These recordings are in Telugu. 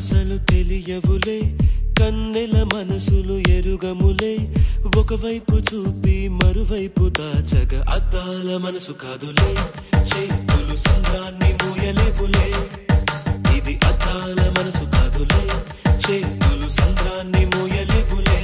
భాషలు తెలియవులే కన్నెల మనసులు ఎరుగములే ఒకవైపు చూపి మరువైపు దాచగ అద్దాల మనసు కాదులే చేతులు సంద్రాన్ని మూయలేవులే ఇది అద్దాల మనసు కాదులే చేతులు సంద్రాన్ని మూయలేవులే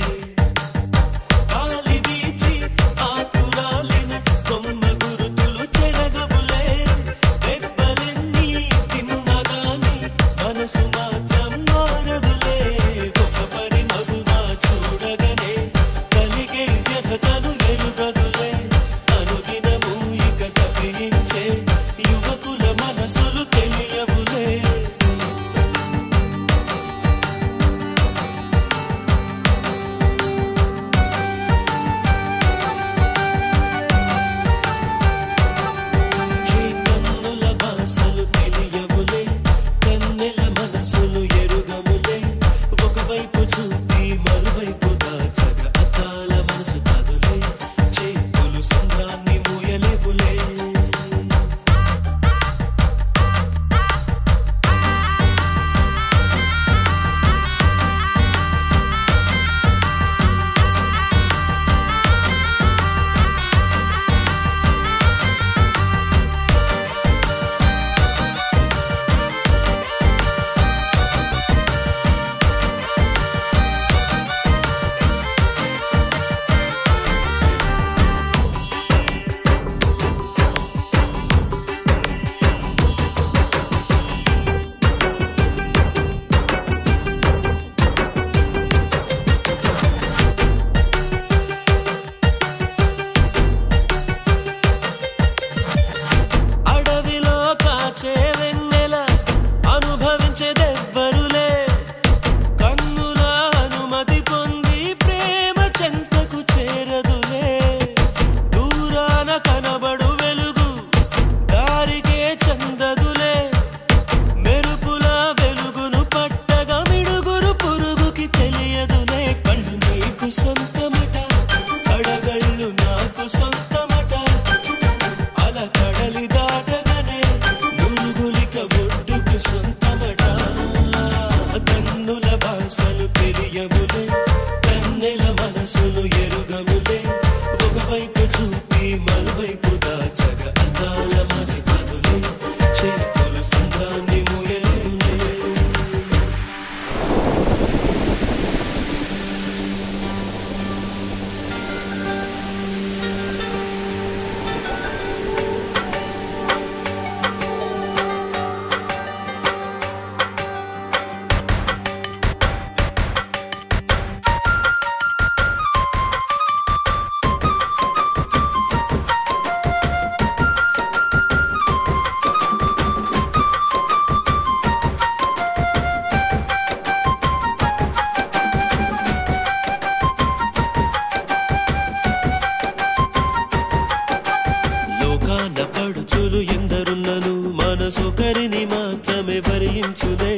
మనసొకరిని మాత్రమే వరించులే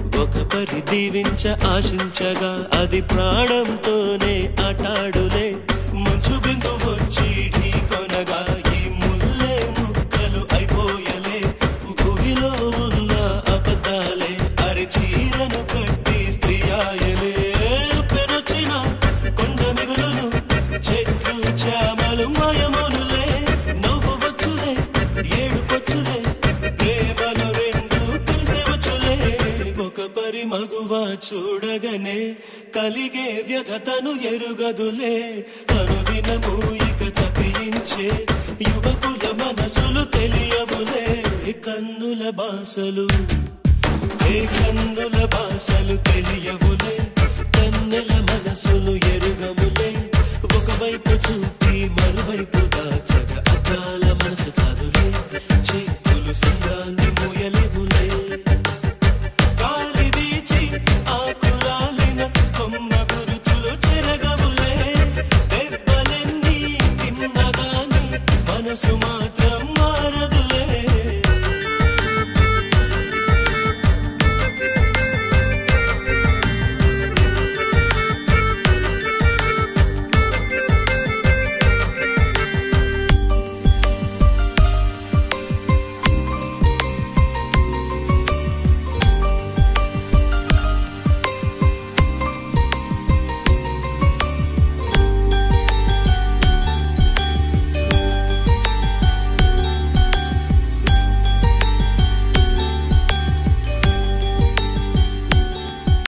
ఒకపరి దీవించ ఆశించగా అది ప్రాణంతోనే ఆటాడులే మంచు బిందు వచ్చి ఢీకొనగా ఈ ముల్లే ముక్కలు అయిపోయలే భూమిలో ఉన్న అబద్ధాలే అరి చీరను కట్టి స్త్రీ ఆయలే పెరొచ్చిన కొండ మిగులును చెట్లు చామలు మాయమోనులే నవ్వు వచ్చులే ఏడుపొచ్చులే ప్రేమలు రెండు తెలిసే వచ్చులే ఒకపరి మగువ చూడగనే కలిగే వ్యధతను ఎరుగదులే అనుదినము ఇక తప్పించే యువకుల మనసులు తెలియవులే కన్నుల బాసలు కన్నుల బాసలు తెలియవులే కన్నెల మనసులు ఎరుగములే ఒకవైపు చూపి మరువైపు దాచగ అద్దాల మనసు కాదులే చేతులు సంద్రాన్ని మూయలేవులే గాలి వీచి ఆకురాలిన కొమ్మ గురుతులు చెరగవులే దెబ్బలెన్ని తిన్నగాని మనసు మాత్రం మారదు